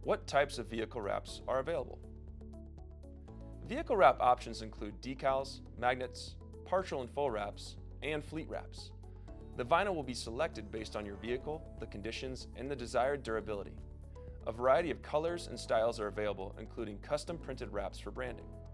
What types of vehicle wraps are available? Vehicle wrap options include decals, magnets, partial and full wraps, and fleet wraps. The vinyl will be selected based on your vehicle, the conditions, and the desired durability. A variety of colors and styles are available, including custom printed wraps for branding.